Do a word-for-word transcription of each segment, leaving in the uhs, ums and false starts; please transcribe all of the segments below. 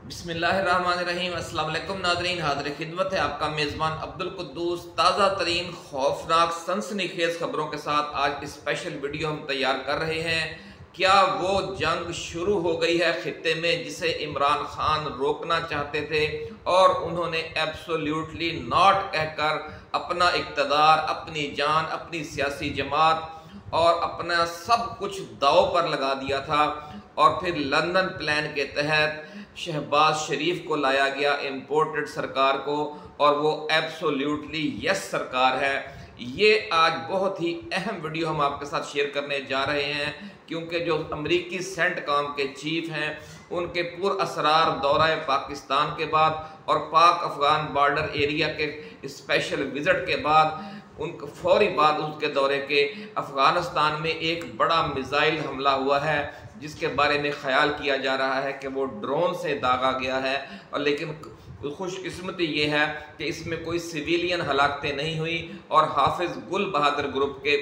बिस्मिल्लाहिर्रहमानिर्रहीम। अस्सलाम वालेकुम नाज़रीन, हाज़िर खिदमत है आपका मेज़बान अब्दुल कुद्दूस ताज़ा तरीन खौफनाक सनसनीखेज़ खबरों के साथ आज स्पेशल वीडियो हम तैयार कर रहे हैं। क्या वो जंग शुरू हो गई है खित्ते में जिसे इमरान खान रोकना चाहते थे और उन्होंने एब्सोल्यूटली नॉट कहकर अपना इक़्तिदार, अपनी जान, अपनी सियासी जमात और अपना सब कुछ दांव पर लगा दिया था। और फिर लंदन प्लान के तहत शहबाज शरीफ को लाया गया, इम्पोर्टेड सरकार को, और वो एब्सोल्यूटली यस सरकार है। ये आज बहुत ही अहम वीडियो हम आपके साथ शेयर करने जा रहे हैं, क्योंकि जो अमरीकी सेंटकॉम के चीफ हैं उनके पुरअसरार दौरा पाकिस्तान के बाद और पाक अफगान बॉर्डर एरिया के स्पेशल विज़िट के बाद, उनके फौरी बाद उसके दौरे के अफ़गानिस्तान में एक बड़ा मिसाइल हमला हुआ है जिसके बारे में ख्याल किया जा रहा है कि वो ड्रोन से दागा गया है। और लेकिन खुशकिस्मती ये है कि इसमें कोई सिविलियन हलाकतें नहीं हुई और हाफिज़ गुल बहादुर ग्रुप के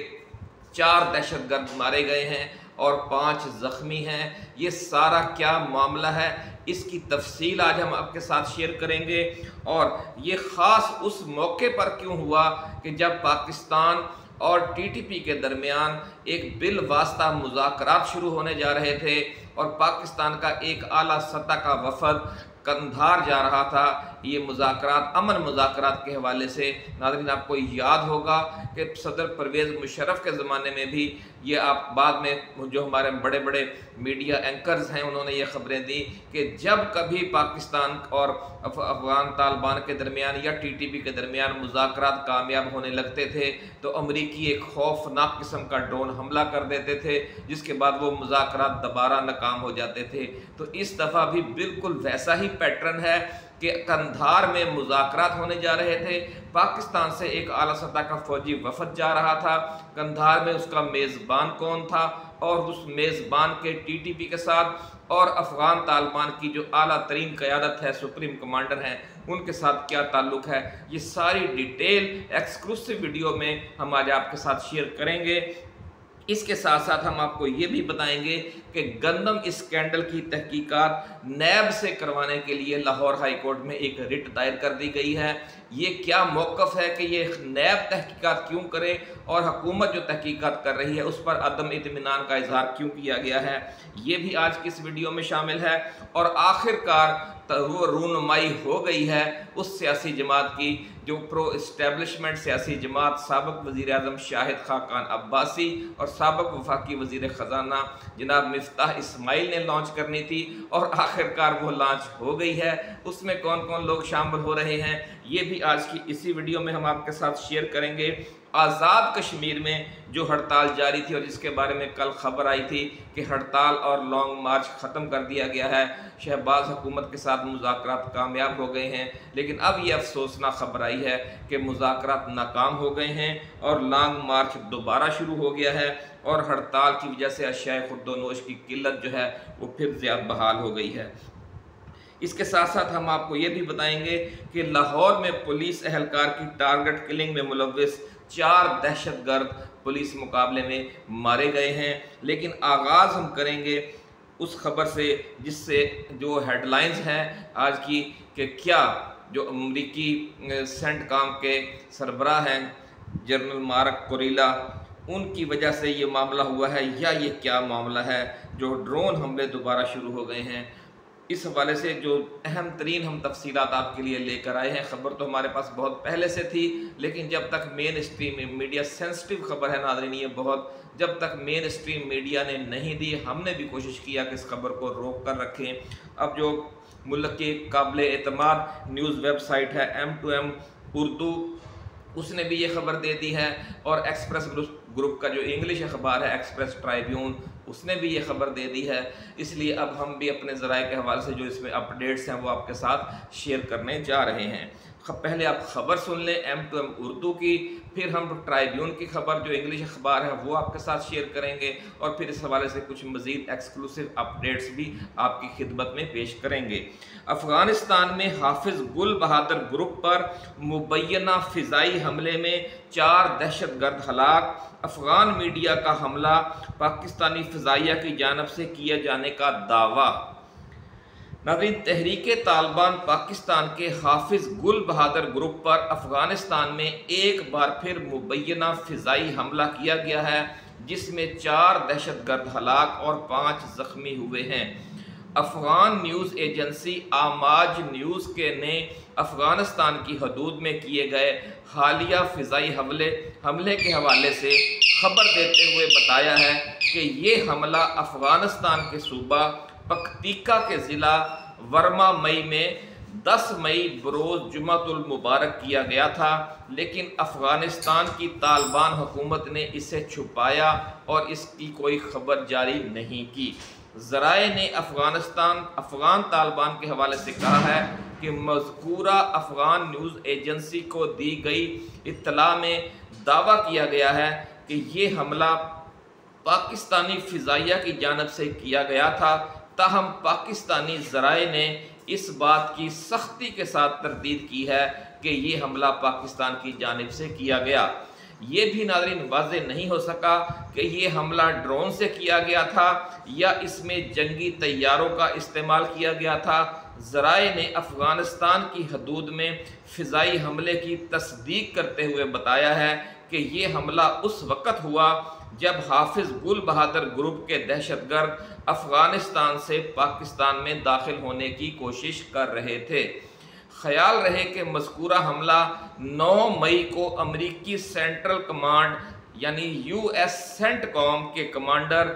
चार दहशतगर्द मारे गए हैं और पाँच ज़ख्मी हैं। ये सारा क्या मामला है, इसकी तफसील आज हम आपके साथ शेयर करेंगे। और ये ख़ास उस मौके पर क्यों हुआ कि जब पाकिस्तान और टी टी पी के दरमियान एक बिल वास्ता मुज़ाकरात शुरू होने जा रहे थे और पाकिस्तान का एक आला सतह का वफद कंधार जा रहा था ये मुज़ाकरात, अमन मुज़ाकरात के हवाले से। नाज़रीन, आपको याद होगा कि सदर परवेज़ मुशर्रफ के ज़माने में भी ये, आप बाद में जो हमारे बड़े बड़े मीडिया एंकर्स हैं उन्होंने ये ख़बरें दी कि जब कभी पाकिस्तान और अफ़गान तालिबान के दरमियान या टी टी पी के दरमियान मुज़ाकरात कामयाब होने लगते थे तो अमरीकी एक खौफनाक किस्म का ड्रोन हमला कर देते थे, जिसके बाद वो मुज़ाकरात दोबारा नाकाम हो जाते थे। तो इस दफ़ा भी बिल्कुल वैसा ही पैटर्न है कि कंधार में मुज़ाकरात होने जा रहे थे। पाकिस्तान से एक आला सतह का फौजी वफद जा रहा था। कंधार में उसका मेज़बान कौन था और उस मेज़बान के टी टी पी के साथ और अफ़गान तालिबान की जो आला तरीन क़यादत है, सुप्रीम कमांडर हैं, उनके साथ क्या ताल्लुक़ है, ये सारी डिटेल एक्सक्लूसिव वीडियो में हम आज आपके साथ शेयर करेंगे। इसके साथ साथ हम आपको ये भी बताएंगे कि गंदम स्कैंडल की तहकीकात नैब से करवाने के लिए लाहौर हाई कोर्ट में एक रिट दायर कर दी गई है। ये क्या मौक़िफ़ है कि ये नैब तहकीकात क्यों करे और हुकूमत जो तहकीकात कर रही है उस पर अदम इत्मीनान का इजहार क्यों किया गया है, ये भी आज की इस वीडियो में शामिल है। और आखिरकार वो रूनुमाई हो गई है उस सियासी जमात की जो प्रो इस्टेब्लिशमेंट सियासी जमात साबिक़ वज़ीर आज़म शाहिद खाकान अब्बासी और साबिक़ वफाकी वज़ीर ख़जाना जनाब मिफ्ताह इस्माइल ने लॉन्च करनी थी, और आखिरकार वो लॉन्च हो गई है। उसमें कौन कौन लोग शामिल हो रहे हैं ये भी आज की इसी वीडियो में हम आपके साथ शेयर करेंगे। आज़ाद कश्मीर में जो हड़ताल जारी थी और जिसके बारे में कल खबर आई थी कि हड़ताल और लॉन्ग मार्च ख़त्म कर दिया गया है, शहबाज हुकूमत के साथ मुज़ाकरात कामयाब हो गए हैं, लेकिन अब ये अफसोसनाक खबर आई है कि मुज़ाकरात नाकाम हो गए हैं और लॉन्ग मार्च दोबारा शुरू हो गया है और हड़ताल की वजह से अशियाए खुर्दोनोश की किल्लत जो है वो फिर ज़्यादा बहाल हो गई है। इसके साथ साथ हम आपको ये भी बताएंगे कि लाहौर में पुलिस एहलकार की टारगेट किलिंग में मुलव्विस चार दहशतगर्द पुलिस मुकाबले में मारे गए हैं। लेकिन आगाज़ हम करेंगे उस खबर से जिससे जो हेडलाइंस हैं आज की, कि क्या जो अमरीकी सेंटकॉम के सरबराह हैं जनरल मार्क कुरीला, उनकी वजह से ये मामला हुआ है या ये क्या मामला है जो ड्रोन हमले दोबारा शुरू हो गए हैं। इस हवाले से जो अहम तरीन हम तफसीलात आपके लिए लेकर आए हैं। ख़बर तो हमारे पास बहुत पहले से थी, लेकिन जब तक मेन स्ट्रीम मीडिया सेंसिटिव खबर है नाज़रीन, ये बहुत, जब तक मेन स्ट्रीम मीडिया ने नहीं दी, हमने भी कोशिश किया कि इस खबर को रोक कर रखें। अब जो मुल्क की काबिल एतमाद न्यूज़ वेबसाइट है एम टू एम उर्दू, उसने भी ये खबर दे दी है, और एक्सप्रेस ग्रुप का जो इंग्लिश अखबार है एक्सप्रेस ट्राइब्यून, उसने भी ये खबर दे दी है। इसलिए अब हम भी अपने ज़राए के हवाले से जो इसमें अपडेट्स हैं वो आपके साथ शेयर करने जा रहे हैं। पहले आप खबर सुन लें एम टू एम उर्दू की, फिर हम ट्राइब्यून की खबर जो इंग्लिश अखबार है वो आपके साथ शेयर करेंगे, और फिर इस हवाले से कुछ मज़ीद एक्सक्लूसिव अपडेट्स भी आपकी खिदमत में पेश करेंगे। अफ़गानिस्तान में हाफिज़ गुल बहादुर ग्रुप पर मुबैना फ़िज़ाई हमले में चार दहशतगर्द हलाक, अफ़गान मीडिया का हमला, पाकिस्तानी फ़िज़ाइया की जानब से किए जाने का दावा। ناظرین، تحریک طالبان پاکستان کے حافظ گل بہادر گروپ پر افغانستان میں ایک بار پھر مبینہ فضائی حملہ کیا گیا ہے، جس میں چار دہشت گرد ہلاک اور پانچ زخمی ہوئے ہیں۔ Afghan news agency Amaj news کے نے افغانستان کی حدود میں کیے گئے حالیہ فضائی حملے حملے کے حوالے سے خبر دیتے ہوئے بتایا ہے کہ یہ حملہ افغانستان کے صوبہ پکتیکا کے ضلع ورما مئی میں دس مئی بروز جمعۃ المبارک کیا گیا تھا، لیکن افغانستان کی طالبان حکومت نے اسے چھپایا اور اس کی کوئی خبر جاری نہیں کی۔ ذرائع نے افغانستان افغان طالبان کے حوالے سے کہا ہے کہ مذکورہ افغان نیوز ایجنسی کو دی گئی اطلاع میں دعویٰ کیا گیا ہے کہ یہ حملہ پاکستانی فضائیہ کی جانب سے کیا گیا تھا، تاہم پاکستانی ذرائع نے اس بات کی سختی کے ساتھ تردید کی ہے کہ یہ حملہ پاکستان کی جانب سے کیا گیا۔ یہ بھی ناظرین واضح نہیں ہو سکا کہ یہ حملہ ڈرون سے کیا گیا تھا یا اس میں جنگی طیاروں کا استعمال کیا گیا تھا۔ ذرائع نے افغانستان کی حدود میں فضائی حملے کی تصدیق کرتے ہوئے بتایا ہے کہ یہ حملہ اس وقت ہوا جب حافظ گل بہادر گروپ کے دہشت گرد افغانستان سے پاکستان میں داخل ہونے کی کوشش کر رہے تھے۔ خیال رہے کہ مذکورہ حملہ نو مئی کو امریکی سینٹرل کمانڈ یعنی یو ایس سینٹ کام کے کمانڈر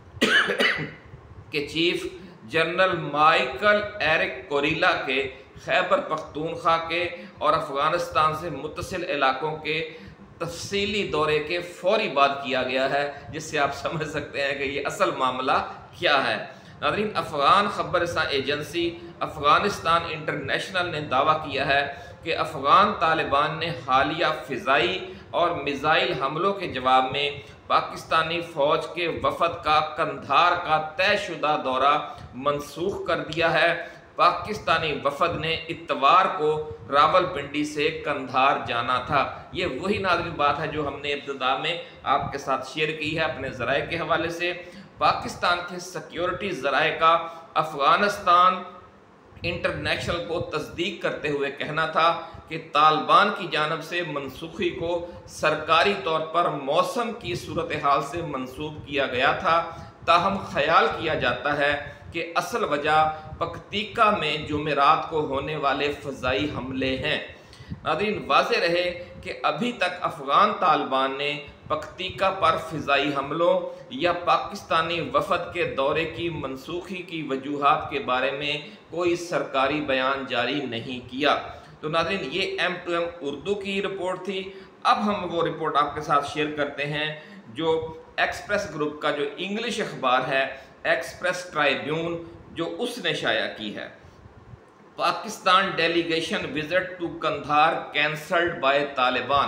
کے chief general Michael Erik Kurilla کے خیبر پختونخوا کے اور افغانستان سے متصل علاقوں کے تفصیلی دورے کے فوری بعد کیا گیا ہے، جس سے آپ سمجھ سکتے ہیں کہ یہ اصل معاملہ کیا ہے۔ ناظرین، افغان خبر رساں ایجنسی افغانستان انٹرنیشنل نے دعویٰ کیا ہے کہ افغان طالبان نے حالیہ فضائی اور میزائل حملوں کے جواب میں پاکستانی فوج کے وفد کا قندھار کا طے شدہ دورہ منسوخ کر دیا ہے۔ پاکستانی وفد نے اتوار کو راول پنڈی سے قندھار جانا تھا۔ یہ وہی ناظرین بات ہے جو ہم نے ابتدا میں آپ کے ساتھ شیئر کی ہے اپنے ذرائع کے حوالے سے۔ پاکستان کے سیکیورٹی ذرائع کا افغانستان انٹرنیشنل کو تصدیق کرتے ہوئے کہنا تھا کہ طالبان کی جانب سے منسوخی کو سرکاری طور پر موسم کی صورتحال سے منسوب کیا گیا تھا، تاہم خیال کیا جاتا ہے کہ اصل وجہ پکتیکا میں جمعرات کو ہونے والے فضائی حملے ہیں۔ ناظرین، واضح رہے کہ ابھی تک افغان طالبان نے پکتیکا پر فضائی حملوں یا پاکستانی وفد کے دورے کی منسوخی کی وجوہات کے بارے میں کوئی سرکاری بیان جاری نہیں کیا۔ تو ناظرین، یہ ایم ٹو ایم اردو کی رپورٹ تھی۔ اب ہم وہ رپورٹ آپ کے ساتھ شیئر کرتے ہیں جو ایکسپریس گروپ کا جو انگلش اخبار ہے ایکسپریس ٹرائیبیون، جو اس نے شائع کی ہے۔ Pakistan delegation visit to Kandahar cancelled by Taliban.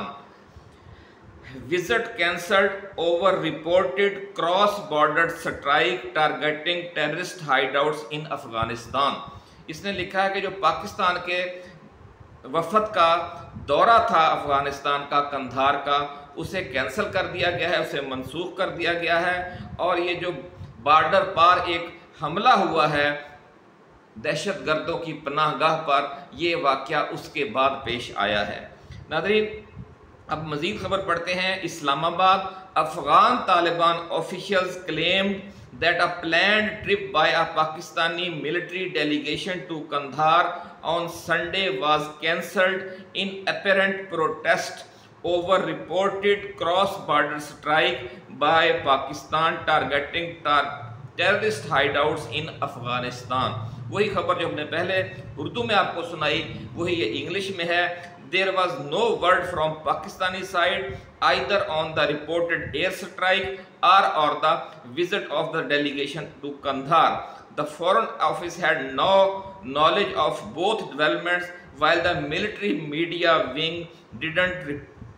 Visit cancelled over reported cross-border strike targeting terrorist hideouts in Afghanistan۔ اس نے لکھا ہے کہ جو پاکستان کے وفد کا دورہ تھا افغانستان کا قندھار کا، اسے کینسل کر دیا گیا ہے، اسے منسوخ کر دیا گیا ہے، اور یہ جو بارڈر پار ایک حملہ ہوا ہے دہشت گردوں کی پناہ گاہ پر، یہ واقعہ اس کے بعد پیش آیا ہے۔ ناظرین، اب مزید خبر پڑھتے ہیں۔ اسلام آباد، Afghan Taliban officials claimed that a planned trip by a Pakistani military delegation to Kandahar on Sunday was cancelled in apparent protest over reported cross-border strike by Pakistan targeting tar- terrorist hideouts in Afghanistan۔ وہی خبر جو ہم نے پہلے اردو میں آپ کو سنائی وہی یہ انگلش میں ہے۔ There was no word from Pakistani side either on the reported air strike or or the visit of the delegation to Kandahar. The Foreign Office had no knowledge of both developments, while the military media wing didn't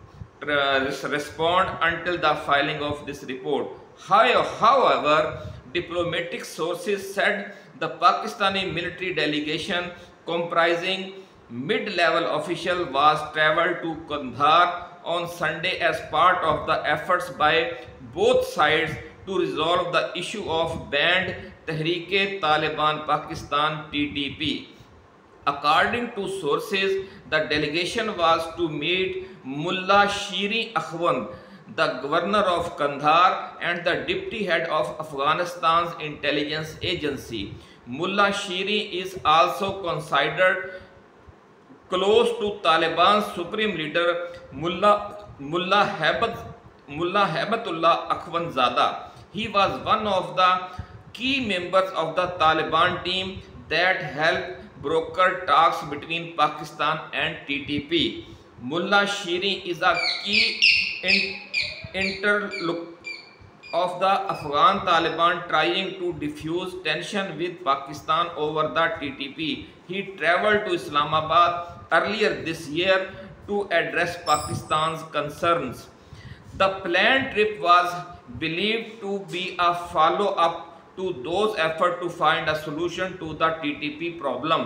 re respond until the filing of this report. However, diplomatic sources said the Pakistani military delegation comprising mid-level official was traveled to Kandahar on Sunday as part of the efforts by both sides to resolve the issue of banned Tehreek Taliban Pakistan T T P. According to sources, the delegation was to meet Mullah Shiri Akhwand, the governor of Kandahar and the deputy head of Afghanistan's intelligence agency. Mullah Shiri is also considered close to Taliban's supreme leader Mullah Mullah Haibat Mullah Haibatullah Akhwandzada. He was one of the key members of the Taliban team that helped broker talks between Pakistan and T T P. Mullah Shiri is a key in interlocutor of the Afghan Taliban trying to diffuse tension with Pakistan over the T T P. He traveled to Islamabad earlier this year to address Pakistan's concerns. The planned trip was believed to be a follow-up to those efforts to find a solution to the T T P problem.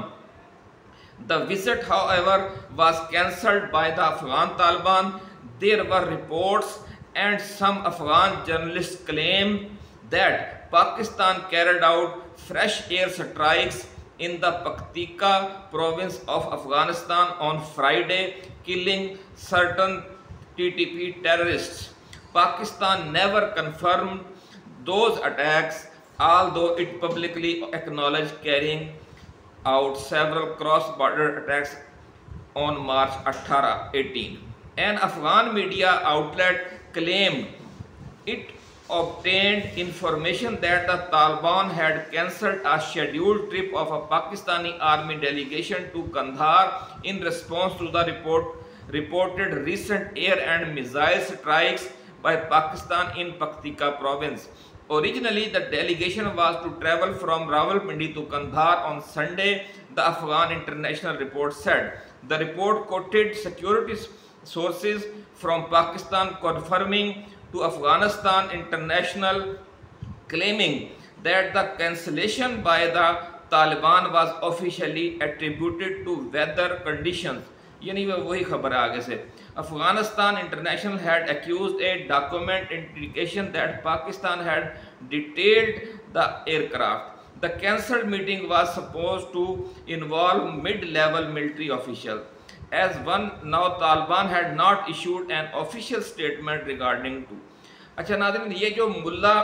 The visit, however, was cancelled by the Afghan Taliban. There were reports and some Afghan journalists claimed that Pakistan carried out fresh air strikes in the Paktika province of Afghanistan on Friday, killing certain T T P terrorists. Pakistan never confirmed those attacks, although it publicly acknowledged carrying out several cross-border attacks on March eighteen, eighteen. An Afghan media outlet claimed it obtained information that the Taliban had cancelled a scheduled trip of a Pakistani army delegation to Kandahar in response to the report, reported recent air and missile strikes by Pakistan in Paktika province. Originally, the delegation was to travel from Rawalpindi to Kandahar on Sunday, the Afghan International Report said. The report quoted security sources from Pakistan confirming to Afghanistan International, claiming that the cancellation by the Taliban was officially attributed to weather conditions. یعنی وہ وہی خبر ہے آگے سے. Afghanistan International had accused a document indication that Pakistan had detailed the aircraft. The cancelled meeting was supposed to involve mid-level military officials. As one, now Taliban had not issued an official statement regarding to. اچھا ناظرین، یہ جو ملا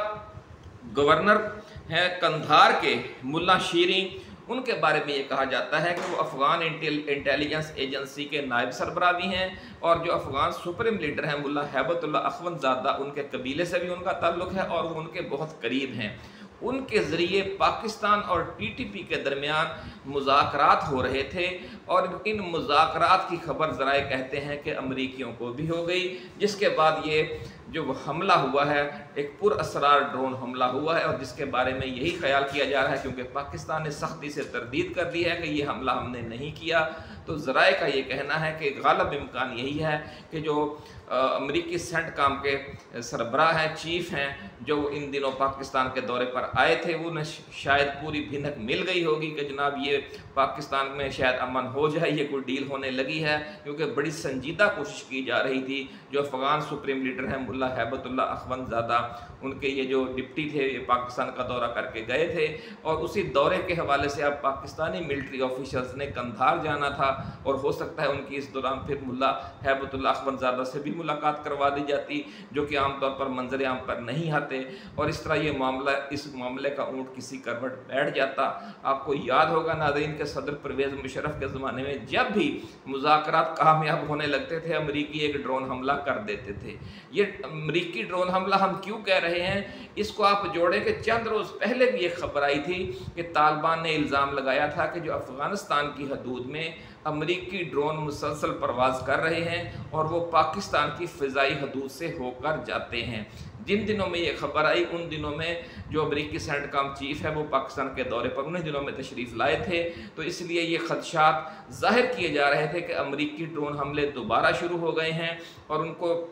governor ہیں کندھار کے ملا شیری، ان کے بارے میں یہ کہا جاتا ہے کہ وہ افغان انٹیلیجنس ایجنسی کے نائب سربراہ بھی ہیں، اور جو افغان سپریم لیڈر ہیں ملا ہیبت اللہ اخوندزادہ، ان کے قبیلے سے بھی ان کا تعلق ہے اور وہ ان کے بہت قریب ہیں. ان کے ذریعے پاکستان اور ٹی ٹی پی کے درمیان مذاکرات ہو رہے تھے، اور ان مذاکرات کی خبر ذرائع کہتے ہیں کہ امریکیوں کو بھی ہو گئی، جس کے بعد یہ جو حملہ ہوا ہے ایک پر اسرار ڈرون حملہ ہوا ہے، اور جس کے بارے میں یہی خیال کیا جا رہا ہے کیونکہ پاکستان نے سختی سے تردید کر دی ہے کہ یہ حملہ ہم نے نہیں کیا. تو ذرائع کا یہ کہنا ہے کہ غالب امکان یہی ہے کہ جو امریکی سینٹ کام کے سربراہ ہیں، چیف ہیں، جو ان دنوں پاکستان کے دورے پر آئے تھے، انہیں شاید پوری بھنک مل گئی ہوگی کہ جناب یہ پاکستان میں شاید امن ہو جائے، یہ کوئی ڈیل ہونے لگی ہے، کیونکہ بڑی سنجیدہ کوشش کی جا رہی تھی. جو افغان سپریم لیڈر ہیں ملا ہیبت اللہ اخوندزادہ، ان کے یہ جو ڈپٹی تھے یہ پاکستان کا دورہ کر کے گئے تھے، اور اسی دورے کے حوالے سے اب پاکستانی ملٹری آفیشلز نے کندھار جانا تھا، اور ہو سکتا ہے ان کی اس دوران پھر ملا ہیبت اللہ اخوندزادہ سے بھی ملاقات کروا دی جاتی، جو کہ عام طور پر منظر عام پر نہیں آتے، اور اس طرح یہ معاملہ اس معاملے کا اونٹ کسی کروٹ بیٹھ جاتا. آپ کو یاد ہوگا ناظرین کہ صدر پرویز مشرف کے زمانے میں جب بھی مذاکرات کامیاب ہونے لگتے تھے، امریکی ایک ڈرون حملہ کر دیتے تھے. یہ امریکی ڈرون حملہ ہم کیوں کہہ رہے ہیں؟ اس کو آپ جوڑیں کہ چند روز پہلے بھی ایک خبر آئی تھی کہ طالبان نے الزام لگایا تھا کہ جو افغانستان کی حدود میں امریکی ڈرون مسلسل پرواز کر رہے ہیں اور وہ پاکستان کی فضائی حدود سے ہو کر جاتے ہیں. جن دنوں میں یہ خبر آئی ان دنوں میں جو امریکی سینٹ کام چیف ہے وہ پاکستان کے دورے پر انہیں دنوں میں تشریف لائے تھے، تو اس لیے یہ خدشات ظاہر کیے جا رہے تھے کہ امریکی ڈرون حملے دوبارہ شروع ہو گئے ہیں، اور ان کو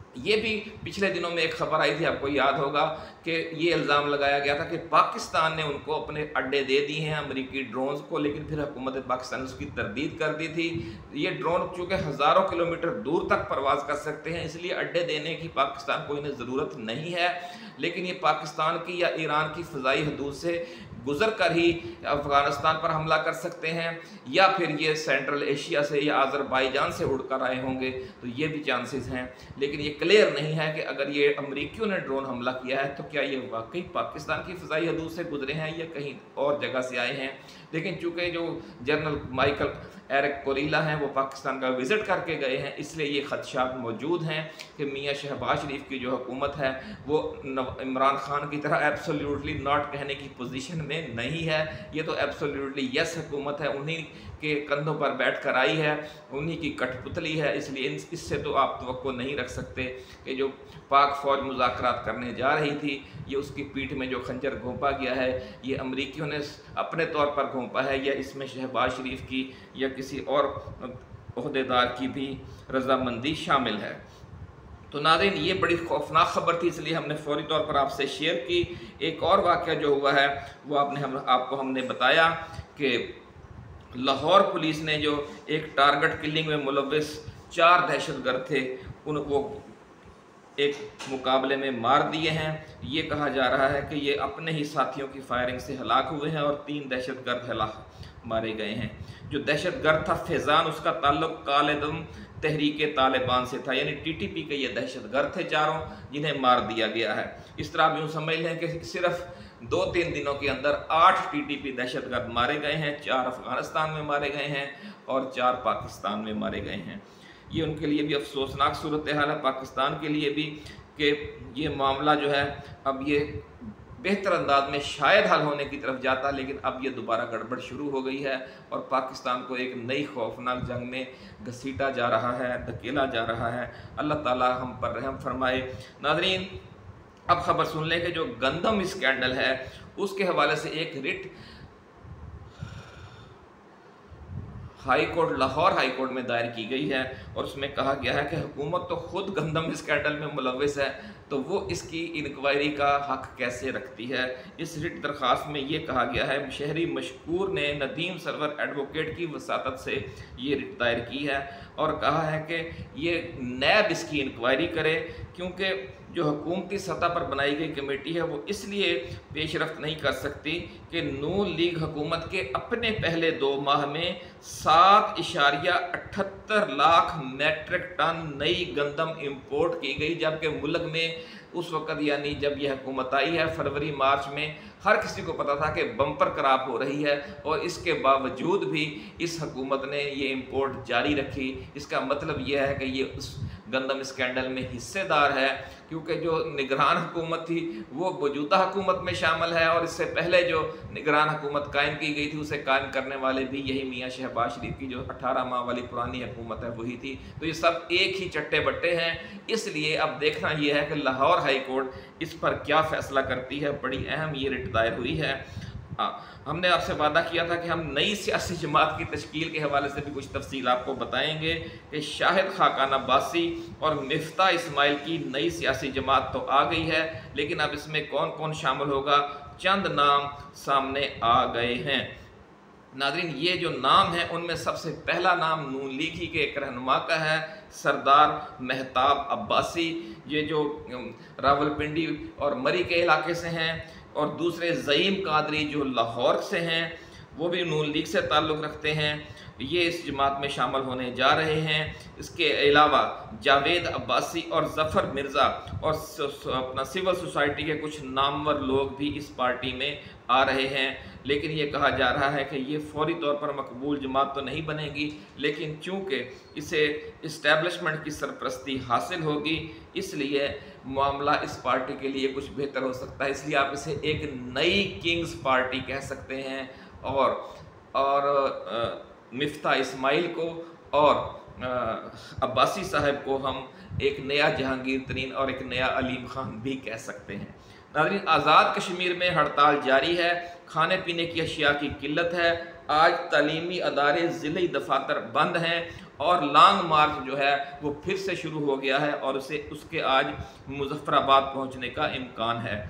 یہ بھی پچھلے دنوں میں ایک خبر آئی تھی، آپ کو یاد ہوگا کہ یہ الزام لگایا گیا تھا کہ پاکستان نے ان کو اپنے اڈے دے دیے ہیں امریکی ڈرونز کو، لیکن پھر حکومت پاکستان اس کی تردید کر دی تھی۔ یہ ڈرون چونکہ ہزاروں کلومیٹر دور تک پرواز کر سکتے ہیں، اس لیے اڈے دینے کی پاکستان کو انہیں ضرورت نہیں ہے، لیکن یہ پاکستان کی یا ایران کی فضائی حدود سے گزر کر ہی افغانستان پر حملہ کر سکتے ہیں، یا پھر یہ سینٹرل ایشیا سے یا آذربائیجان سے اڑ کر آئے ہوں گے، تو یہ بھی چانسز ہیں۔ لیکن یہ کلیئر نہیں ہے کہ اگر یہ امریکیوں نے ڈرون حملہ کیا ہے تو کیا یہ واقعی پاکستان کی فضائی حدود سے گزرے ہیں یا کہیں اور جگہ سے آئے ہیں۔ لیکن چونکہ جو جنرل مائیکل ایرک کوریلا ہیں وہ پاکستان کا وزٹ کر کے گئے ہیں، اس لیے یہ خدشات موجود ہیں کہ میاں شہباز شریف کی جو حکومت ہے وہ عمران خان کی طرح ایبسولیوٹلی ناٹ کہنے کی پوزیشن میں نہیں ہے، یہ تو ایبسولیوٹلی یس حکومت ہے، انہی کے کندھوں پر بیٹھ کر آئی ہے، انہی کی کٹ پتلی ہے، اس لیے اس سے تو آپ توقع نہیں رکھ سکتے کہ جو پاک فوج مذاکرات کرنے جا رہی تھی یہ اس کی پیٹھ میں جو خنجر گھونپا گیا ہے یہ امریکیوں نے اپنے طور پر گھونپا ہے، یا اس میں شہباز شریف کی یا کسی اور عہدیدار کی بھی رضامندی شامل ہے۔ تو ناظرین یہ بڑی خوفناک خبر تھی، اس لیے ہم نے فوری طور پر آپ سے شیئر کی۔ ایک اور واقعہ جو ہوا ہے وہ آپ نے ہم آپ کو ہم نے بتایا کہ لاہور پولیس نے جو ایک ٹارگٹ کلنگ میں ملوث چار دہشت گرد تھے ان وہ ایک مقابلے میں مار دیے ہیں۔ یہ کہا جا رہا ہے کہ یہ اپنے ہی ساتھیوں کی فائرنگ سے ہلاک ہوئے ہیں اور تین دہشت گرد ہلاک مارے گئے ہیں۔ جو دہشت گرد تھا فیضان، اس کا تعلق کالعدم تحریک طالبان سے تھا، یعنی ٹی ٹی پی کے یہ دہشت گرد تھے چاروں جنہیں مار دیا گیا ہے۔ اس طرح آپ یوں سمجھ لیں کہ صرف دو تین دنوں کے اندر آٹھ ٹی ٹی پی دہشت گرد مارے گئے ہیں، چار افغانستان میں مارے گئے ہیں اور چار پاکستان میں مارے گئے ہیں۔ یہ ان کے لیے بھی افسوسناک صورتحال ہے، پاکستان کے لیے بھی، کہ یہ معاملہ جو ہے اب یہ بہتر انداز میں شاید حل ہونے کی طرف جاتا، لیکن اب یہ دوبارہ گڑبڑ شروع ہو گئی ہے اور پاکستان کو ایک نئی خوفناک جنگ میں گھسیٹا جا رہا ہے، دھکیلا جا رہا ہے۔ اللہ تعالی ہم پر رحم فرمائے۔ ناظرین اب خبر سن لیں کہ جو گندم اسکینڈل ہے اس کے حوالے سے ایک writ high court Lahore high court میں دائر کی گئی ہے اور اس میں کہا گیا ہے کہ حکومت تو خود گندم اسکینڈل میں ملوث ہے تو وہ اس کی انکوائری کا حق کیسے رکھتی ہے۔ اس رٹ درخواست میں یہ کہا گیا ہے، شہری مشکور نے ندیم سرور ایڈوکیٹ کی وساطت سے یہ رٹ دائر کی ہے اور کہا ہے کہ یہ نیب اس کی انکوائری کرے، کیونکہ جو حکومتی سطح پر بنائی گئی کمیٹی ہے وہ اس لیے پیش رفت نہیں کر سکتی کہ نون لیگ حکومت کے اپنے پہلے دو ماہ میں سات اشاریہ اٹھتر لاکھ میٹرک ٹن نئی گندم امپورٹ کی گئی، جبکہ ملک میں اس وقت یعنی جب یہ حکومت آئی ہے فروری مارچ میں ہر کسی کو پتا تھا کہ بمپر کراپ ہو رہی ہے، اور اس کے باوجود بھی اس حکومت نے یہ امپورٹ جاری رکھی۔ اس کا مطلب یہ ہے کہ یہ اس گندم اسکینڈل میں حصے دار ہے، کیونکہ جو نگران حکومت تھی وہ موجودہ حکومت میں شامل ہے، اور اس سے پہلے جو نگران حکومت قائم کی گئی تھی اسے قائم کرنے والے بھی یہی میاں شہباز شریف کی جو اٹھارہ ماہ والی پرانی حکومت ہے وہی تھی۔ تو یہ سب ایک ہی چٹے بٹے ہیں، اس لیے اب دیکھنا یہ ہے کہ لاہور ہائی کورٹ اس پر کیا فیصلہ کرتی ہے۔ بڑی اہم یہ رٹ دائر ہوئی ہے۔ ہم نے آپ سے وعدہ کیا تھا کہ ہم نئی سیاسی جماعت کی تشکیل کے حوالے سے بھی کچھ تفصیل آپ کو بتائیں گے کہ شاہد خاقان عباسی اور مفتاح اسماعیل کی نئی سیاسی جماعت تو آ گئی ہے، لیکن اب اس میں کون کون شامل ہوگا چند نام سامنے آ گئے ہیں۔ ناظرین یہ جو نام ہیں ان میں سب سے پہلا نام نون لیگ ہی کے ایک رہنما کا ہے، سردار مہتاب عباسی، یہ جو راولپنڈی اور مری کے علاقے سے ہیں، اور دوسرے زعیم قادری جو لاہور سے ہیں وہ بھی نون لیگ سے تعلق رکھتے ہیں، یہ اس جماعت میں شامل ہونے جا رہے ہیں۔ اس کے علاوہ جاوید عباسی اور ظفر مرزا اور اپنا سول سوسائٹی کے کچھ نامور لوگ بھی اس پارٹی میں آ رہے ہیں، لیکن یہ کہا جا رہا ہے کہ یہ فوری طور پر مقبول جماعت تو نہیں بنے گی، لیکن چونکہ اسے اسٹیبلشمنٹ کی سرپرستی حاصل ہوگی اس لیے معاملہ اس پارٹی کے لیے کچھ بہتر ہو سکتا ہے، اس لیے آپ اسے ایک نئی کنگز پارٹی کہہ سکتے ہیں۔ اور اور مفتاح اسماعیل کو اور عباسی صاحب کو ہم ایک نیا جہانگیر ترین اور ایک نیا علیم خان بھی کہہ سکتے ہیں۔ ناظرین آزاد کشمیر میں ہڑتال جاری ہے، کھانے پینے کی اشیاء کی قلت ہے، آج تعلیمی ادارے ضلعی دفاتر بند ہیں اور لانگ مارچ جو ہے وہ پھر سے شروع ہو گیا ہے اور اسے اس کے آج مظفر آباد پہنچنے کا امکان ہے۔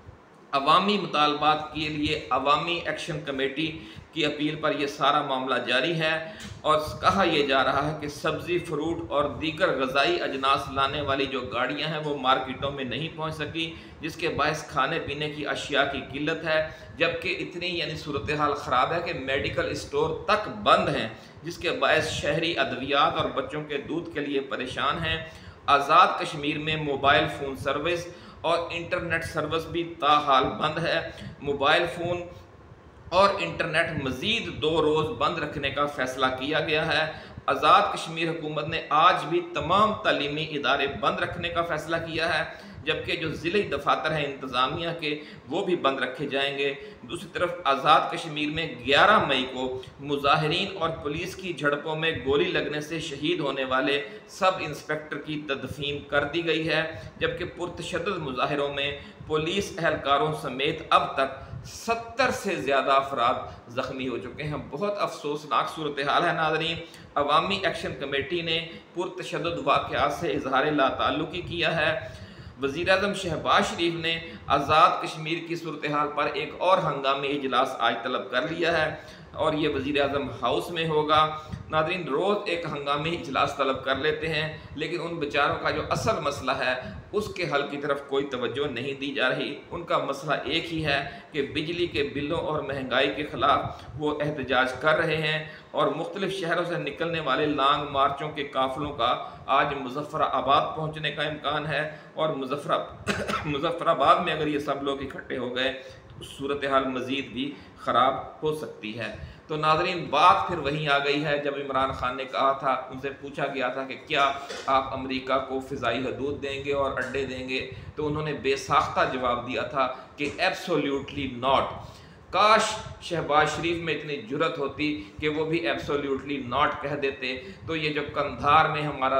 عوامی مطالبات کے لیے عوامی ایکشن کمیٹی کی اپیل پر یہ سارا معاملہ جاری ہے اور کہا یہ جا رہا ہے کہ سبزی، فروٹ اور دیگر غذائی اجناس لانے والی جو گاڑیاں ہیں وہ مارکیٹوں میں نہیں پہنچ سکی، جس کے باعث کھانے پینے کی اشیاء کی قلت ہے، جبکہ اتنی یعنی صورتحال خراب ہے کہ میڈیکل اسٹور تک بند ہیں، جس کے باعث شہری ادویات اور بچوں کے دودھ کے لیے پریشان ہیں۔ آزاد کشمیر میں موبائل فون سروس اور انٹرنیٹ سروس بھی تاحال بند ہے۔ موبائل فون اور انٹرنیٹ مزید دو روز بند رکھنے کا فیصلہ کیا گیا ہے۔ آزاد کشمیر حکومت نے آج بھی تمام تعلیمی ادارے بند رکھنے کا فیصلہ کیا ہے، جبکہ جو ضلعی دفاتر ہیں انتظامیہ کے وہ بھی بند رکھے جائیں گے۔ دوسری طرف آزاد کشمیر میں گیارہ مئی کو مظاہرین اور پولیس کی جھڑپوں میں گولی لگنے سے شہید ہونے والے سب انسپیکٹر کی تدفین کر دی گئی ہے، جبکہ پرتشدد مظاہروں میں پولیس اہلکاروں سمیت اب تک ستر سے زیادہ افراد زخمی ہو چکے ہیں۔ بہت افسوسناک صورتحال ہے ناظرین۔ عوامی ایکشن کمیٹی نے پرتشدد واقعات سے اظہار لا تعلقی کیا ہے۔ وزیراعظم شہباز شریف نے آزاد کشمیر کی صورتحال پر ایک اور ہنگامی اجلاس آج طلب کر لیا ہے اور یہ وزیر اعظم ہاؤس میں ہوگا۔ ناظرین، روز ایک ہنگامی اجلاس طلب کر لیتے ہیں لیکن ان بیچاروں کا جو اصل مسئلہ ہے اس کے حل کی طرف کوئی توجہ نہیں دی جا رہی۔ ان کا مسئلہ ایک ہی ہے کہ بجلی کے بلوں اور مہنگائی کے خلاف وہ احتجاج کر رہے ہیں اور مختلف شہروں سے نکلنے والے لانگ مارچوں کے قافلوں کا آج مظفر آباد پہنچنے کا امکان ہے اور مظفر مظفر آباد میں اگر یہ سب لوگ اکٹھے ہو گئے تو صورتحال مزید بھی خراب ہو سکتی ہے۔ تو ناظرین، بات پھر وہیں آ گئی ہے جب عمران خان نے کہا تھا، ان سے پوچھا گیا تھا کہ کیا آپ امریکہ کو فضائی حدود دیں گے اور اڈے دیں گے، تو انہوں نے بے ساختہ جواب دیا تھا کہ ایبسولیوٹلی ناٹ۔ کاش شہباز شریف میں اتنی جرت ہوتی کہ وہ بھی ایبسولیوٹلی ناٹ کہہ دیتے، تو یہ جو قندھار میں ہمارا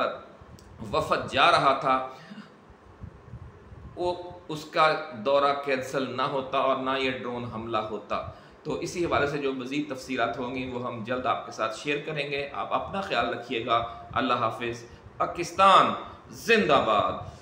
وفد جا رہا تھا وہ اس کا دورہ کینسل نہ ہوتا اور نہ یہ ڈرون حملہ ہوتا۔ تو اسی حوالے سے جو مزید تفصیلات ہوں گی وہ ہم جلد آپ کے ساتھ شیئر کریں گے۔ آپ اپنا خیال رکھیے گا۔ اللہ حافظ۔ پاکستان زندہ باد۔